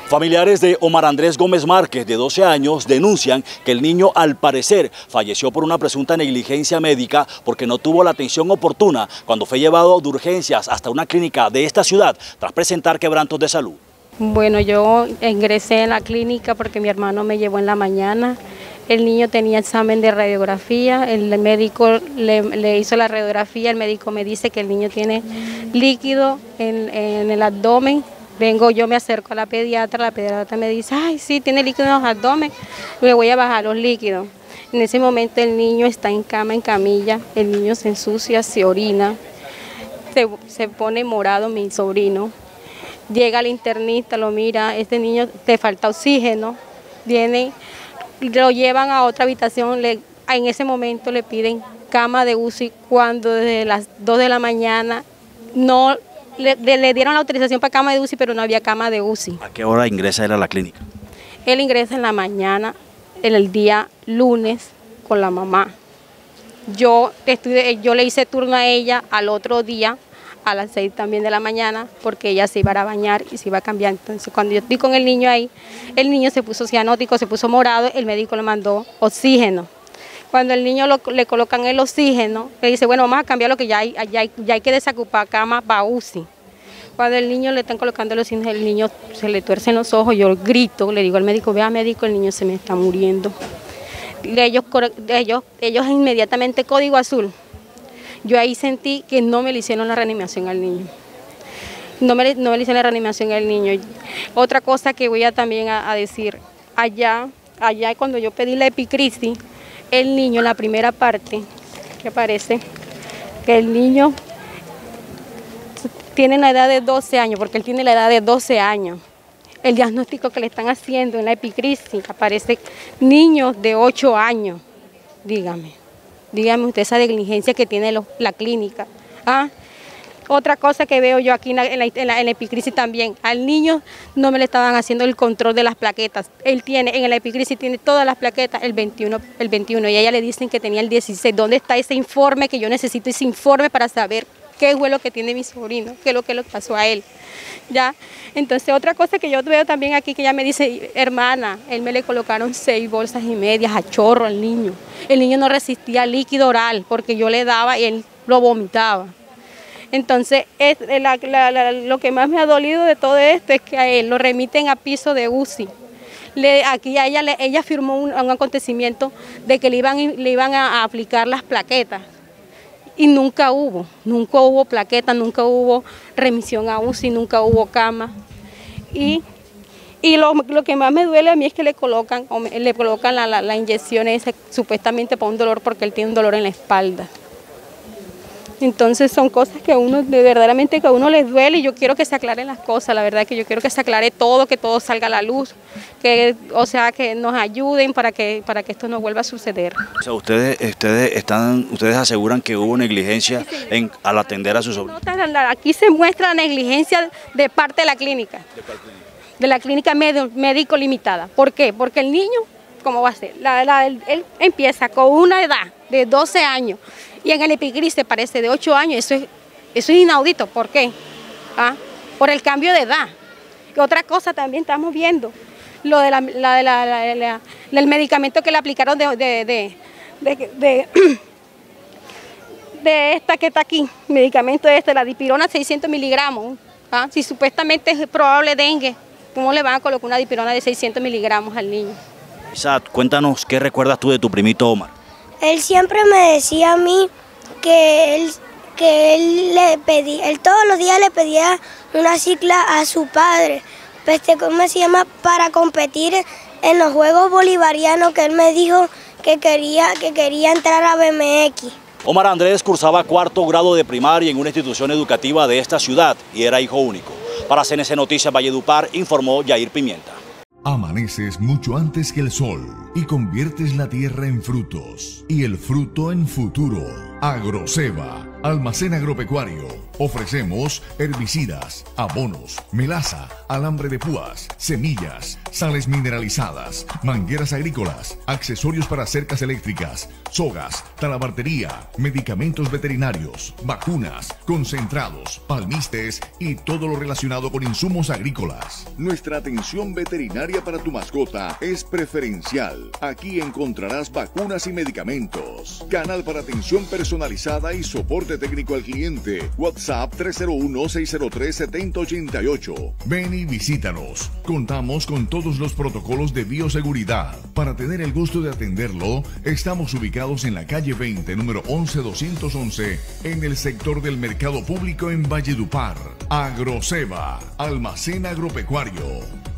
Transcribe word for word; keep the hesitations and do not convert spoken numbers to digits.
Familiares de Omar Andrés Gómez Márquez, de doce años, denuncian que el niño, al parecer, falleció por una presunta negligencia médica porque no tuvo la atención oportuna cuando fue llevado de urgencias hasta una clínica de esta ciudad tras presentar quebrantos de salud. Bueno, yo ingresé en la clínica porque mi hermano me llevó en la mañana. El niño tenía examen de radiografía, el médico le, le hizo la radiografía, el médico me dice que el niño tiene líquido en, en el abdomen. Vengo, yo me acerco a la pediatra, la pediatra me dice, ay, sí, tiene líquido en el abdomen, le voy a bajar los líquidos. En ese momento el niño está en cama, en camilla, el niño se ensucia, se orina, se, se pone morado mi sobrino. Llega el internista, lo mira, este niño te falta oxígeno, viene, lo llevan a otra habitación, le, en ese momento le piden cama de U C I cuando desde las dos de la mañana no le, le dieron la autorización para cama de U C I, pero no había cama de U C I. ¿A qué hora ingresa él a la clínica? Él ingresa en la mañana, en el día lunes, con la mamá. Yo, estuve, yo le hice turno a ella al otro día, a las seis también de la mañana, porque ella se iba a bañar y se iba a cambiar. Entonces, cuando yo estoy con el niño ahí, el niño se puso cianótico, se puso morado, el médico le mandó oxígeno. Cuando el niño lo, le colocan el oxígeno, le dice, bueno, vamos a cambiar lo que ya hay, ya hay, ya hay que desocupar cama para U C I. Cuando el niño le están colocando el oxígeno, el niño se le tuercen los ojos, yo grito, le digo al médico, vea médico, el niño se me está muriendo. Ellos, ellos, ellos inmediatamente código azul. Yo ahí sentí que no me le hicieron la reanimación al niño. No me, no me le hicieron la reanimación al niño. Otra cosa que voy a también a, a decir, allá, allá cuando yo pedí la epicrisis, el niño, en la primera parte, que aparece, que el niño tiene la edad de doce años, porque él tiene la edad de doce años. El diagnóstico que le están haciendo en la epicrisis, aparece niños de ocho años, dígame. Dígame usted esa negligencia que tiene los, la clínica. ¿Ah? Otra cosa que veo yo aquí en la, en, la, en, la, en la epicrisis también, al niño no me le estaban haciendo el control de las plaquetas. Él tiene, en la epicrisis tiene todas las plaquetas, el veintiuno, el veintiuno, y a ella le dicen que tenía el dieciséis. ¿Dónde está ese informe? Que yo necesito ese informe para saber qué fue lo que tiene mi sobrino, qué es lo que le pasó a él. ¿Ya? Entonces, otra cosa que yo veo también aquí, que ella me dice, hermana, él me le colocaron seis bolsas y medias a chorro al niño. El niño no resistía líquido oral porque yo le daba y él lo vomitaba. Entonces, es la, la, la, lo que más me ha dolido de todo esto es que a él lo remiten a piso de U C I. Le, aquí a ella, le, ella firmó un, un acontecimiento de que le iban, le iban a, a aplicar las plaquetas. Y nunca hubo, nunca hubo plaqueta, nunca hubo remisión a U C I, nunca hubo cama. Y, y lo, lo que más me duele a mí es que le colocan, o me, le colocan la, la, la inyección esa, supuestamente para un dolor, porque él tiene un dolor en la espalda. Entonces son cosas que a uno, de verdaderamente que a uno les duele, y yo quiero que se aclaren las cosas, la verdad es que yo quiero que se aclare todo, que todo salga a la luz, que, o sea, que nos ayuden para que, para que esto no vuelva a suceder. O sea, ustedes, ustedes, están, ustedes aseguran que hubo negligencia en, al atender a sus sobrinos. Aquí se muestra la negligencia de parte de la clínica, ¿de cuál clínica? De la clínica médico limitada. ¿Por qué? Porque el niño, ¿cómo va a ser? La, la, él, él empieza con una edad de doce años, y en el epicrisis parece de ocho años, eso es, eso es inaudito. ¿Por qué? ¿Ah? Por el cambio de edad. Y otra cosa también estamos viendo, lo de la, la, la, la, la, el medicamento que le aplicaron de, de, de, de, de, de esta que está aquí, medicamento de este, la dipirona seiscientos miligramos. ¿Ah? Si supuestamente es probable dengue, ¿cómo le van a colocar una dipirona de seiscientos miligramos al niño? Isaac, cuéntanos, ¿qué recuerdas tú de tu primito Omar? Él siempre me decía a mí que él, que él le pedía, él todos los días le pedía una cicla a su padre, este, ¿cómo se llama? Para competir en los Juegos Bolivarianos, que él me dijo que quería, que quería entrar a B M X. Omar Andrés cursaba cuarto grado de primaria en una institución educativa de esta ciudad y era hijo único. Para C N C Noticias Valledupar, informó Yair Pimienta. Amaneces mucho antes que el sol y conviertes la tierra en frutos y el fruto en futuro. Agroceba, almacén agropecuario. Ofrecemos herbicidas, abonos, melaza, alambre de púas, semillas, sales mineralizadas, mangueras agrícolas, accesorios para cercas eléctricas, sogas, talabartería, medicamentos veterinarios, vacunas, concentrados, palmistes y todo lo relacionado con insumos agrícolas. Nuestra atención veterinaria para tu mascota es preferencial. Aquí encontrarás vacunas y medicamentos. Canal para atención personalizada y soporte técnico al cliente. WhatsApp tres cero uno, seis cero tres, siete cero ocho ocho. Ven y visítanos. Contamos con todos los protocolos de bioseguridad. Para tener el gusto de atenderlo, estamos ubicados en la calle veinte, número once doscientos once, en el sector del Mercado Público en Valledupar. Agroceba, almacén agropecuario.